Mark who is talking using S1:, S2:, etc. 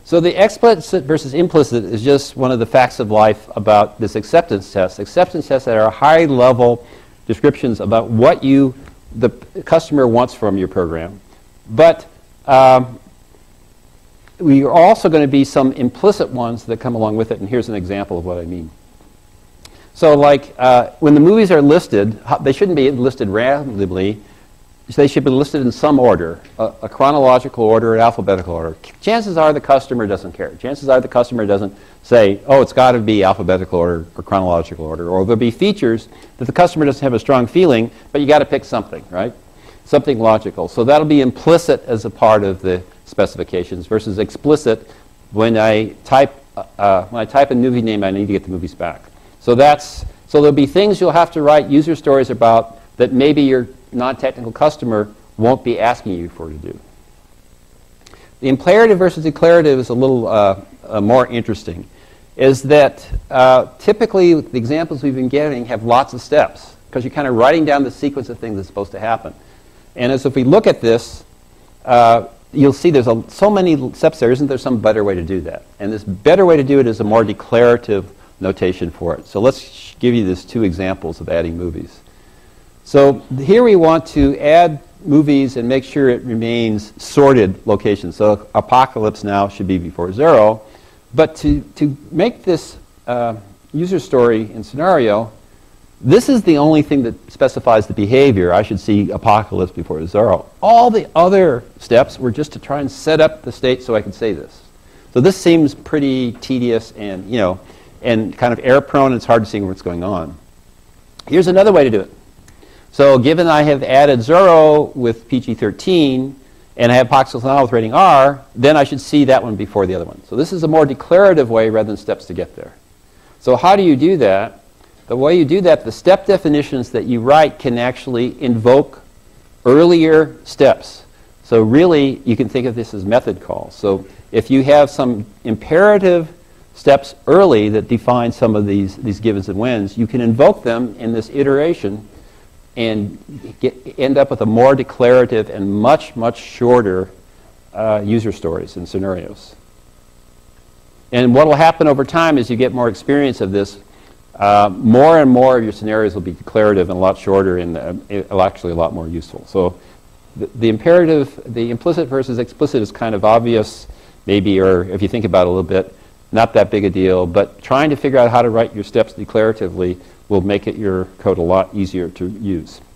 S1: So the explicit versus implicit is just one of the facts of life about this acceptance test. Acceptance tests that are high-level descriptions about what the customer wants from your program. But we are also going to be some implicit ones that come along with it, and here's an example of what I mean. So like when the movies are listed, they shouldn't be listed randomly. They should be listed in some order, a chronological order, an alphabetical order. Chances are the customer doesn't care. Chances are the customer doesn't say, oh, it's got to be alphabetical order or chronological order. Or there'll be features that the customer doesn't have a strong feeling, but you got to pick something, right? Something logical. So that'll be implicit as a part of the specifications versus explicit when I type a movie name, I need to get the movies back. So there'll be things you'll have to write user stories about that maybe your non-technical customer won't be asking you for to do. The imperative versus declarative is a little more interesting, is that typically the examples we've been getting have lots of steps because you're kind of writing down the sequence of things that's supposed to happen. And as if we look at this, you'll see there's so many steps there. Isn't there some better way to do that? And this better way to do it is a more declarative notation for it. So let's give you these two examples of adding movies. So here we want to add movies and make sure it remains sorted location. So apocalypse now should be before 0. But to make this user story and scenario, this is the only thing that specifies the behavior. I should see apocalypse before 0. All the other steps were just to try and set up the state so I could say this. So this seems pretty tedious and, and kind of error-prone, and it's hard to see what's going on. Here's another way to do it. So given I have added 0 with PG-13, and I have apocalypse now with rating R, then I should see that one before the other one. So this is a more declarative way rather than steps to get there. So how do you do that? The way you do that, the step definitions that you write can actually invoke earlier steps. So really, you can think of this as method calls. So if you have some imperative steps early that define some of these givens and whens, you can invoke them in this iteration and end up with a more declarative and much, much shorter user stories and scenarios. And what will happen over time as you get more experience of this, more and more of your scenarios will be declarative and a lot shorter and actually a lot more useful. So the imperative, the implicit versus explicit is kind of obvious, maybe, or if you think about it a little bit, not that big a deal, but trying to figure out how to write your steps declaratively will make your code a lot easier to use.